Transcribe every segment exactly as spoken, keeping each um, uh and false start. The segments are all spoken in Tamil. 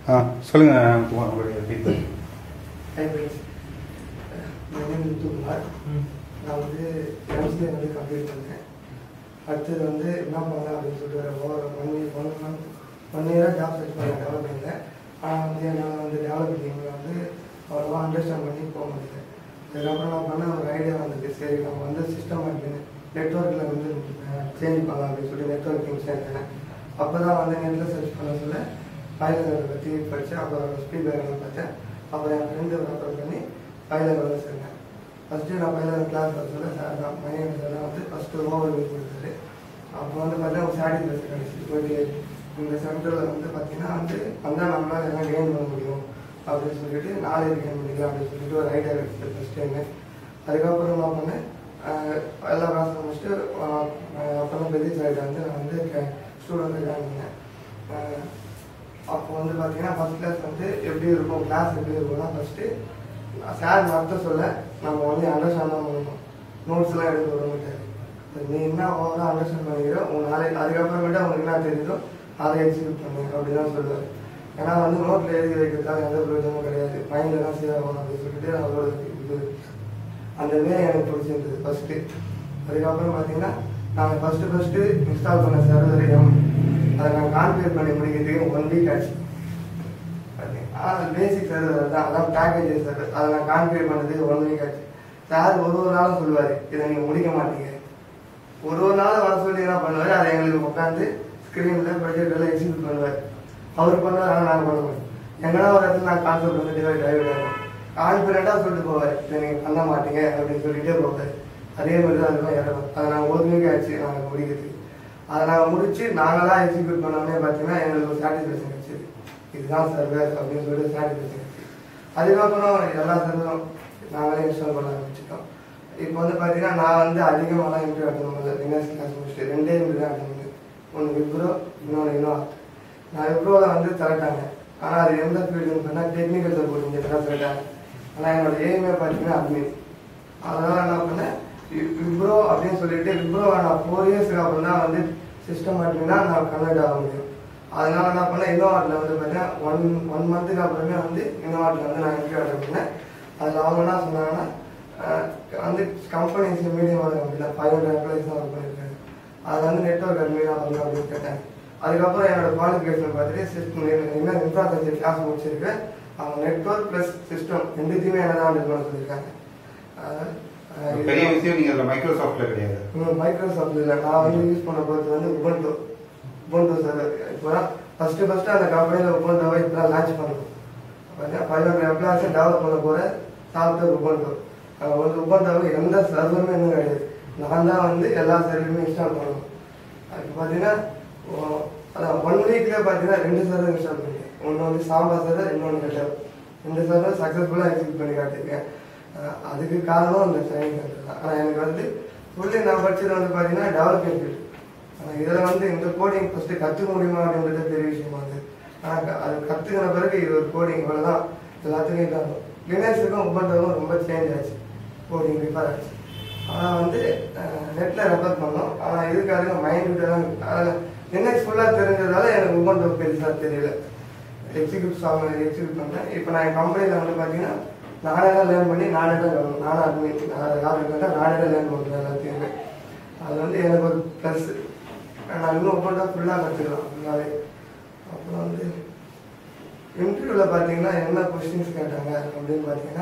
ஆ சொல்லுங்கள் உங்களுடைய ஃபீட்பேக். Hi friends, Muthukumar. நான் வந்து எம்சிஏ வந்து கம்ப்ளீட் பண்ணேன். அடுத்தது வந்து என்ன பண்ணலாம் அப்படின்னு சொல்லிட்டு ஒரு ஒன் ஒன் மந்த் ஒன் இயராக ஜாப் சர்ச் பண்ண டெவலப் பண்ணியிருந்தேன். ஆனால் வந்து என்னால் வந்து டெவலப்பிங்கில் வந்து அவ்வளோவா அண்டர்ஸ்டாண்ட் பண்ணி போக முடியல. அதுக்கப்புறம் நான் பண்ண ஒரு ஐடியா வந்துட்டு, சரி நம்ம வந்து சிஸ்டம் அப்படின்னு நெட்ஒர்க்கில் வந்து சேஞ்ச் பண்ணலாம் அப்படின்னு சொல்லி நெட்ஒர்க்கிங் சேர்ந்தேன். அப்போ தான் வந்து நெட்டில் சர்ச் பண்ண சொல்ல பைலரை பற்றி படித்தேன். அப்புறம் ஸ்பீக்கர்லாம் பார்த்தேன். அப்புறம் என் ஃப்ரெண்டு ரெஃபர் பண்ணி பைலர் வந்து சேர்ந்தேன். ஃபஸ்ட்டு நான் பைலர் கிளாஸ் வர சொல்ல சார் தான் மைண்ட் சார் தான் வந்து ஃபஸ்ட்டு ஓவர் வியூ கொடுத்தாரு. அப்போ வந்து பார்த்தீங்கன்னா ஒரு சாட்டிஸ்ஃபேக்ஷன் கிடச்சி. ஒரு இந்த சென்டரில் வந்து பார்த்தீங்கன்னா வந்து வந்தால் நம்மளால் எல்லாம் கெயின் பண்ண முடியும் அப்படின்னு சொல்லிட்டு நாலேஜ் கெயின் பண்ணிக்கலாம் அப்படின்னு சொல்லிட்டு ஒரு ஐடியா கிடச்சிது ஃபஸ்ட் டைமு. அதுக்கப்புறம் என்ன பண்ணேன், எல்லா கிளாஸும் முடிச்சுட்டு அப்புறம் பெரிய சார்கிட்ட வந்து நான் வந்து ஸ்டூடெண்ட்டை ஜாயின் பண்ணேன். அப்போ வந்து பார்த்தீங்கன்னா ஃபஸ்ட் கிளாஸ் வந்து எப்படி இருக்கும், கிளாஸ் எப்படி இருக்கும்னா ஃபஸ்ட்டு சார் நடத்த சொல்ல நம்ம வந்து அண்டர்ஸ்டாண்ட் தான் பண்ணணும். நோட்ஸ்லாம் எடுத்து விட மாட்டாரு. நீ என்ன ஓவராக அண்டர்ஸ்டாண்ட் பண்ணிக்கிறோ உங்கள் நாளைக்கு அதுக்கப்புறமேட்டு அவங்களுக்கு என்ன தெரியுதோ அதை எக்ஸிக்யூட் பண்ணு அப்படி தான் சொல்லுவார். ஏன்னா வந்து நோட்டில் எழுதி வைக்கிறதால எந்த பிரயோஜனமும் கிடையாது, மைண்டில் தான் சேவாகும் அப்படின்னு சொல்லிட்டு அவரோட இது அந்த வே எனக்கு பிடிச்சிருந்தது ஃபஸ்ட்டு. அதுக்கப்புறம் பார்த்தீங்கன்னா நாங்கள் ஃபஸ்ட்டு ஃபஸ்ட்டு இன்ஸ்டால் பண்ண சர்வர் எம் அதை நாங்கள் கான்ஃபிகர் பண்ணி முடிக்கிறதுக்கு ஒன் வீக் ஆச்சு. ஆனால் பேசிக் சர்வர் தான், அதான் பேக்கேஜ் சர்வர், அதை நான் கான்ஃபிகர் பண்ணதுக்கு ஒன் வீக் ஆச்சு. சார் ஒரு ஒரு நாளும் சொல்லுவார் இதை நீங்கள் முடிக்க மாட்டீங்க. ஒரு ஒரு நாள் வர சொல்லி என்ன பண்ணுவார், அதை எங்களுக்கு உட்காந்து ஸ்க்ரீனில் ப்ரொஜெக்டெல்லாம் எக்ஸிக்யூட் பண்ணுவார். அவர் பண்ணுவார், ஆனால் நாங்கள் பண்ண மாட்டோம். எங்கன்னா ஒரு இடத்துல நான் கான்செப்ட் வந்து டிவைட் ஆகிவிட ஆகும். கான்ஃபிடென்ட்டாக சொல்லிட்டு போவார் இதை நீங்கள் பண்ண மாட்டீங்க அப்படின்னு சொல்லிட்டே போவார். அதே மாதிரி தான் அதுதான் இறக்கும். அதை நாங்கள் ஒரு வீக் ஆச்சு நாங்கள் முடிக்கிறதுக்கு. அதை நாங்கள் முடிச்சு நாங்களாம் எக்ஸிக்யூட் பண்ணோன்னே பார்த்தீங்கன்னா எங்களுக்கு ஒரு சாட்டிஸ்ஃபேக்ஷன் கிடச்சிது. இதுதான் சர்வர் அப்படின்னு சொல்லிட்டு சாட்டிஸ்ஃபேக்ஷன் கிடச்சி. அதுக்கப்புறம் எல்லா சர்வரும் நாங்களே இன்ஸ்டால் பண்ண ஆரம்பிச்சிட்டோம். இப்போ வந்து பார்த்தீங்கன்னா நான் வந்து அதிகமாகலாம் இன்டர்வியூ அட்டன் பண்ணல. லினக்ஸ் கிளாஸ் முடிச்சுட்டு ரெண்டே இன்டர்வியூ தான் அட்டன் பண்ணேன். ஒன்று விப்ரோ, இன்னொன்று இன்னும் நான் விப்ரோவில் வந்து செலக்ட் ஆனேன். ஆனால் அது எந்த ஃபீல்டுன்னு சொன்னால் டெக்னிக்கல் சப்போர்ட் இன்ஜினியராக செலக்ட் ஆனேன். ஆனால் என்னோட எய்மே பார்த்தீங்கன்னா அட்மின். அதனால் என்ன பண்ணேன், விப்ரோ அப்படின்னு சொல்லிட்டு விப்ரோ நான் ஃபோர் இயர்ஸுக்கு அப்புறம் தான் வந்து சிஸ்டம் அட்மினா நான் கன்வெர்ட் ஆக முடியும். அதனால என்ன பண்ணேன், இன்னோவாட்டில் வந்து பார்த்தீங்கன்னா ஒன் ஒன் மந்த்துக்கு அப்புறமே வந்து இன்னோவாட்டில் வந்து நான் இன்டர்வியூ அட்டன் பண்ணேன். அதில் அவங்க என்ன சொன்னாங்கன்னா வந்து கம்பெனிஸ் மீடியமான கம்பெனி தான், ஃபைவ் ஹண்ட்ரட் எம்ப்ளாயிஸ் தான் ஒர்க் பண்ணியிருக்காங்க. அதில் வந்து நெட்ஒர்க் அட்மினாக வரணும் அப்படின்னு கேட்டாங்க. அதுக்கப்புறம் என்னோட குவாலிஃபிகேஷன் பார்த்துட்டு சிஸ்டம் என்ன இன்ஃப்ராஸ்ட்ரக்சர் கிளாஸ் முடிச்சிருக்கேன். அவங்க நெட்ஒர்க் ப்ளஸ் சிஸ்டம் ரெண்டுத்தையுமே என்ன தான் பண்ண சொல்லியிருக்காங்க. பெரிய விஷயம் நீங்க மைக்ரோசாஃப்ட்ல கிடையாது. மைக்ரோசாஃப்ட்ல இல்லை, நான் வந்து யூஸ் பண்ண பொறுத்து வந்து உபுண்டு உபுண்டு சார். இப்போ ஃபர்ஸ்ட் ஃபர்ஸ்ட் அந்த கம்பெனியில் உபுண்டுவை இப்போ லான்ச் பண்ணணும். ஃபைவ் ஹண்ட்ரட் எம்ப்ளாயிஸை டெவலப் பண்ண போகிற சாஃப்ட்வேர் உபுண்டு. வந்து உபுண்டுவை எந்த சர்வருமே இன்னும் கிடையாது. நான் தான் வந்து எல்லா சர்வருமே இன்ஸ்டால் பண்ணணும். அதுக்கு பார்த்தீங்கன்னா அதான் ஒன் வீக்லேயே பார்த்தீங்கன்னா ரெண்டு சர்வர் இன்ஸ்டால் பண்ணிட்டேன். ஒன்று வந்து சாம்பா சர்வர், இன்னொன்று கெட்டர். ரெண்டு சர்வர் சக்ஸஸ்ஃபுல்லாக எக்ஸிக்யூட் பண்ணி காட்டியிருக்கேன். அதுக்கு காரணம் அந்த ட்ரைனிங் சென்டர் தான். ஆனால் எனக்கு வந்து ஃபுல்லி நான் படிச்சது வந்து பார்த்தீங்கன்னா டெவலப்மெண்ட் ஃபீல்டு. ஆனால் இதில் வந்து இந்த கோடிங் ஃபஸ்ட்டு கற்றுக்க முடியுமா அப்படின்றது பெரிய விஷயமா இருக்குது. ஆனால் அது கற்றுக்கின பிறகு இது ஒரு கோடிங் இவ்வளோ தான் எல்லாத்துக்கும் இதாகும். லினக்ஸுக்கும் உபுண்டுக்கும் ரொம்ப சேஞ்ச் ஆச்சு, கோடிங் ப்ரிப்பேர் ஆச்சு. ஆனால் வந்து நெட்டில் ரெஃபர் பண்ணோம். ஆனால் இதுக்கு அதுக்கு மைண்ட் தான். அதில் லினக்ஸ் ஃபுல்லாக தெரிஞ்சதால எனக்கு உபுண்டு பெருசாக தெரியல. எக்ஸிக்யூட் சாஃப்ட்வேர் எக்ஸிக்யூட் பண்ணேன். இப்போ நான் என் கம்பெனியில் வந்து பார்த்தீங்கன்னா நானே தான் லேர்ன் பண்ணி நானே தான் கவனம் நானும் அட்மின் யாரும் கேட்டால் நானே தான் லேர்ன் பண்ணுறேன் எல்லாத்தையுமே. அது வந்து எனக்கு ஒரு ப்ளஸ். நான் இன்னும் உபுண்டா ஃபுல்லாக கற்றுக்கலாம் ஃபுல்லாகவே. அப்புறம் வந்து இன்டர்வியூவில் பார்த்தீங்கன்னா என்ன கொஸ்டின்ஸ் கேட்டாங்க அப்படின்னு பார்த்தீங்கன்னா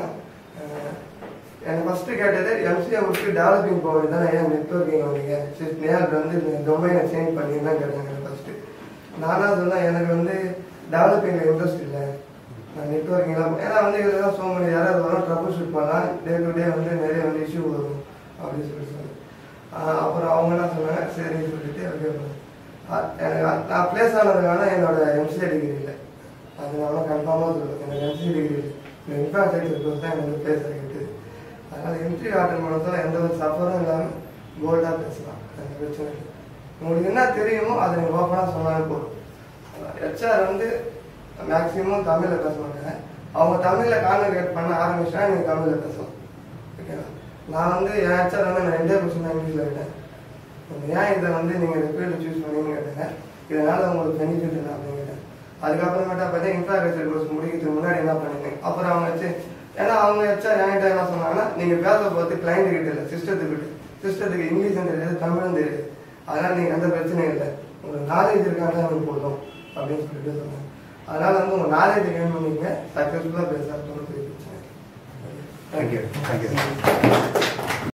எனக்கு ஃபஸ்ட்டு கேட்டது எம்சிஏ முடிச்சுட்டு டெவலப்பிங் போகிறது தானே, ஏன் நெட்ஒர்க்கிங் வந்தீங்க நேரில் வந்து டொமைனை சேஞ்ச் பண்ணின்னு தான் கேட்டாங்க ஃபஸ்ட்டு. நானாக சொன்னால் எனக்கு வந்து டெவலப்பிங்கில் இன்ட்ரெஸ்ட் இல்லை, நான் நெட்ஒர்க்கிங்லாம் ஏன்னா வந்து இதில் தான் ஸோ மணி யாராவது வரும் ட்ரபிள் ஷூட் பண்ணலாம், டே டு டே வந்து நிறைய வந்து இஷ்யூ வரும் அப்படின்னு சொல்லி சொன்னேன். அப்புறம் அவங்க என்ன சொன்னாங்க, சரின்னு சொல்லிட்டு ஓகே எனக்கு நான் பிளேஸ் ஆனதுனால என்னோட எம்சிஏ டிகிரி இல்லை. அது நான் கன்ஃபார்மாக சொல்லுவேன், எனக்கு எம்சிஏ டிகிரி இல்லை, இந்த இன்ஃப்ராஸ்ட்ரக்சர் கோர்ஸ் தான் எனக்கு பிளேஸ் ஆகிட்டு. அதனால் இன்டர்வியூ அட்டன் பண்ணதால் எந்த ஒரு சஃபரும் இல்லாமல் போல்டாக பேசலாம், அந்த பிரச்சனை இல்லை. உங்களுக்கு என்ன தெரியுமோ அதை நீங்கள் ஓப்பனாக சொன்னாலே போதும். ஹெச்ஆர் வந்து மேக்ஸிமம் தமிழில் பேச மாட்டாங்க. அவங்க தமிழில் கான்வெர்ட் பண்ண ஆரம்பிச்சா நீங்கள் தமிழில் பேசலாம், ஓகேவா? நான் வந்து என் ஹெச்ஆர் வந்து நான் ரெண்டே கொஸ்டின் தான் இங்கிலீஷில் கேட்டேன். ஏன் இதை வந்து நீங்கள் இந்த ஃபீல்டு சூஸ் பண்ணீங்கன்னு கேட்டேங்க. இதனால் உங்களுக்கு பெனிஃபிட் இல்லை அப்படின்னு கேட்டேன். அதுக்கப்புறமேட்டா பார்த்தா இன்ஃப்ராஸ்ட்ரக்சர் கோர்ஸ் முடிக்கிறதுக்கு முன்னாடி என்ன பண்ணிருந்தேன். அப்புறம் அவங்க வச்சு ஏன்னா அவங்க வச்சா என்கிட்ட என்ன சொன்னாங்கன்னா, நீங்கள் பேச பார்த்து கிளைண்ட் கிட்ட இல்லை சிஸ்டத்துக்கிட்ட, சிஸ்டத்துக்கு இங்கிலீஷும் தெரியாது தமிழும் தெரியாது, அதனால் நீங்கள் எந்த பிரச்சனையும் இல்லை, உங்களுக்கு நாலேஜ் இருக்காங்க எனக்கு போதும் அப்படின்னு சொல்லிட்டு சொன்னாங்க. அதனால் வந்து உங்கள் நாலேஜ் கெயின் பண்ணிங்க சக்ஸஸ்ஃபுல்லாக பேச அப்படின்னு சொல்லி தேங்க்யூ தேங்க்யூ